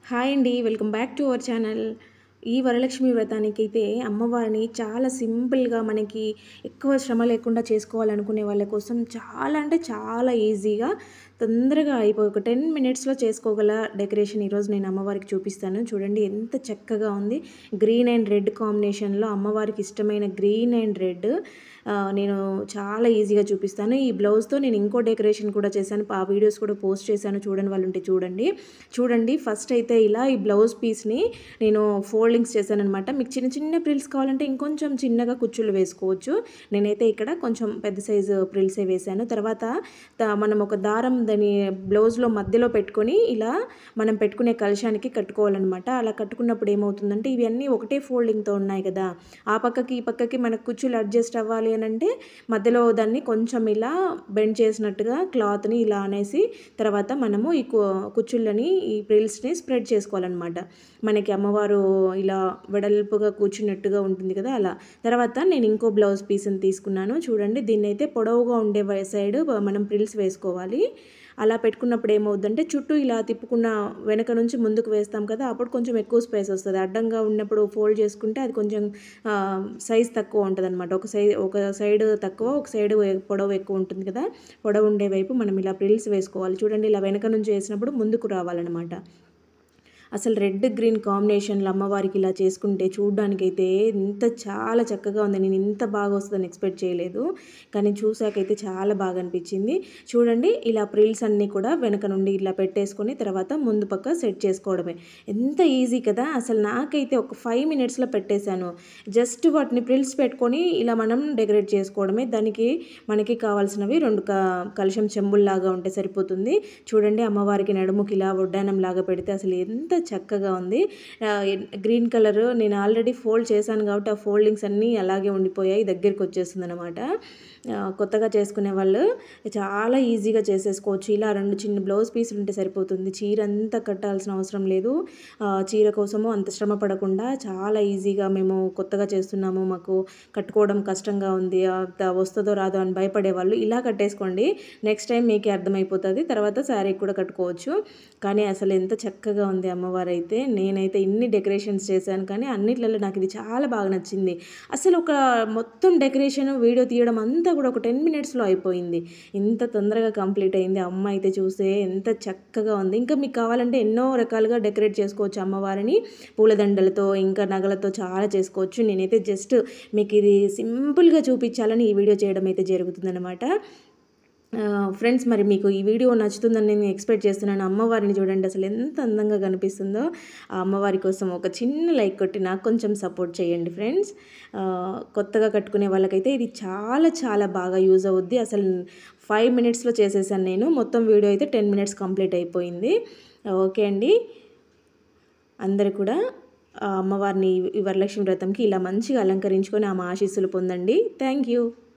Hi అండి, welcome back to our channel. ఈ వరలక్ష్మి వ్రతానికైతే అమ్మవారిని చాలా సింపుల్గా మనకి ఎక్కువ శ్రమ లేకుండా చేసుకోవాలనుకునే వాళ్ళ కోసం చాలా అంటే చాలా ఈజీగా తొందరగా అయిపోయి ఒక 10 మినిట్స్లో చేసుకోగల డెకరేషన్ ఈరోజు నేను అమ్మవారికి చూపిస్తాను. చూడండి ఎంత చక్కగా ఉంది. గ్రీన్ అండ్ రెడ్ కాంబినేషన్లో అమ్మవారికి ఇష్టమైన గ్రీన్ అండ్ రెడ్ నేను చాలా ఈజీగా చూపిస్తాను. ఈ బ్లౌజ్తో నేను ఇంకో డెకరేషన్ కూడా చేశాను. ఆ వీడియోస్ కూడా పోస్ట్ చేశాను, చూడని వాళ్ళు ఉంటే చూడండి. ఫస్ట్ అయితే ఇలా ఈ బ్లౌజ్ పీస్ని నేను ఫోల్డింగ్స్ చేశాననమాట. మీకు చిన్న చిన్న ప్రిల్స్ కావాలంటే ఇంకొంచెం చిన్నగా కుచ్చుళ్ళు వేసుకోవచ్చు. నేనైతే ఇక్కడ కొంచెం పెద్ద సైజు ప్రిల్సే వేశాను. తర్వాత మనం ఒక దారం దాని బ్లౌజ్లో మధ్యలో పెట్టుకొని ఇలా మనం పెట్టుకునే కలశానికి కట్టుకోవాలన్నమాట. అలా కట్టుకున్నప్పుడు ఏమవుతుందంటే ఇవన్నీ ఒకటే ఫోల్డింగ్తో ఉన్నాయి కదా, ఆ పక్కకి ఈ పక్కకి మనకు కుచ్చులు అడ్జస్ట్ అవ్వాలి అని అంటే మధ్యలో దాన్ని కొంచెం ఇలా బెండ్ చేసినట్టుగా క్లాత్ని ఇలా అనేసి తర్వాత మనము ఈ కుచ్చుళ్ళని ఈ ప్రిల్స్ని స్ప్రెడ్ చేసుకోవాలన్నమాట. మనకి అమ్మవారు ఇలా వెడల్పుగా కూర్చున్నట్టుగా ఉంటుంది కదా, అలా. తర్వాత నేను ఇంకో బ్లౌజ్ పీస్ని తీసుకున్నాను. చూడండి, దీన్ని అయితే పొడవుగా ఉండే సైడ్ మనం ప్రిల్స్ వేసుకోవాలి. అలా పెట్టుకున్నప్పుడు ఏమవుద్దంటే చుట్టూ ఇలా తిప్పుకున్న వెనక నుంచి ముందుకు వేస్తాం కదా, అప్పుడు కొంచెం ఎక్కువ స్పేస్ వస్తుంది. అడ్డంగా ఉన్నప్పుడు ఫోల్డ్ చేసుకుంటే అది కొంచెం సైజ్ తక్కువ ఉంటుంది అనమాట. ఒక సైడ్ తక్కువ, ఒక సైడ్ పొడవు ఎక్కువ ఉంటుంది కదా. పొడవు ఉండే వైపు మనం ఇలా ప్రిల్స్ వేసుకోవాలి. చూడండి, ఇలా వెనక నుంచి వేసినప్పుడు ముందుకు రావాలన్నమాట. అసలు రెడ్ గ్రీన్ కాంబినేషన్లో అమ్మవారికి ఇలా చేసుకుంటే చూడ్డానికైతే ఇంత చాలా చక్కగా ఉంది. నేను ఇంత బాగా వస్తుందని ఎక్స్పెక్ట్ చేయలేదు, కానీ చూసాకైతే చాలా బాగా అనిపించింది. చూడండి, ఇలా ప్రిల్స్ అన్నీ కూడా వెనక నుండి ఇలా పెట్టేసుకొని తర్వాత ముందు పక్క సెట్ చేసుకోవడమే. ఎంత ఈజీ కదా. అసలు నాకైతే ఒక 5 మినిట్స్లో పెట్టేశాను. జస్ట్ వాటిని ప్రిల్స్ పెట్టుకొని ఇలా మనం డెకరేట్ చేసుకోవడమే. దానికి మనకి కావాల్సినవి 2 కలశం చెంబుల్లాగా ఉంటే సరిపోతుంది. చూడండి, అమ్మవారికి నడుముకి ఇలా వడ్డానం లాగా పెడితే అసలు ఎంత చక్కగా ఉంది. గ్రీన్ కలర్ నేను ఆల్రెడీ ఫోల్డ్ చేశాను కాబట్టి ఆ ఫోల్డింగ్స్ అన్నీ అలాగే ఉండిపోయాయి, దగ్గరికి వచ్చేస్తుంది అనమాట. కొత్తగా చేసుకునే వాళ్ళు చాలా ఈజీగా చేసేసుకోవచ్చు. ఇలా 2 చిన్న బ్లౌజ్ పీసులు ఉంటే సరిపోతుంది. చీర అంతా కట్టాల్సిన అవసరం లేదు. చీర కోసము అంత శ్రమ పడకుండా చాలా ఈజీగా మేము కొత్తగా చేస్తున్నాము, మాకు కట్టుకోవడం కష్టంగా ఉంది, వస్తుందో రాదో అని భయపడేవాళ్ళు ఇలా కట్టేసుకోండి. నెక్స్ట్ టైం మీకే అర్థమైపోతుంది. తర్వాత శారీ కూడా కట్టుకోవచ్చు. కానీ అసలు ఎంత చక్కగా ఉంది అమ్మవారు అయితే. నేనైతే ఇన్ని డెకరేషన్స్ చేశాను, కానీ అన్నిట్లలో నాకు ఇది చాలా బాగా నచ్చింది. అసలు ఒక మొత్తం డెకరేషన్ వీడియో తీయడం అంతా కూడా ఒక 10 మినిట్స్లో అయిపోయింది. ఇంత తొందరగా కంప్లీట్ అయింది. అమ్మ అయితే చూస్తే ఎంత చక్కగా ఉంది. ఇంకా మీకు కావాలంటే ఎన్నో రకాలుగా డెకరేట్ చేసుకోవచ్చు అమ్మవారిని. పూలదండలతో ఇంకా నగలతో చాలా చేసుకోవచ్చు. నేనైతే జస్ట్ మీకు ఇది సింపుల్గా చూపించాలని ఈ వీడియో చేయడం అయితే జరుగుతుందన్నమాట. ఫ్రెండ్స్, మరి మీకు ఈ వీడియో నచ్చుతుందని నేను ఎక్స్పెక్ట్ చేస్తున్నాను. అమ్మవారిని చూడండి అసలు ఎంత అందంగా కనిపిస్తుందో. ఆ అమ్మవారి కోసం ఒక చిన్న లైక్ కొట్టి నాకు కొంచెం సపోర్ట్ చేయండి ఫ్రెండ్స్. కొత్తగా కట్టుకునే వాళ్ళకైతే ఇది చాలా చాలా బాగా యూజ్ అవుద్ది. అసలు 5 మినిట్స్లో చేసేసాను నేను. మొత్తం వీడియో అయితే 10 మినిట్స్ కంప్లీట్ అయిపోయింది. ఓకే అండి, అందరూ కూడా అమ్మవారిని ఈ వరలక్ష్మి వ్రతంకి ఇలా మంచిగా అలంకరించుకొని ఆమె ఆశీస్సులు పొందండి. Thank you.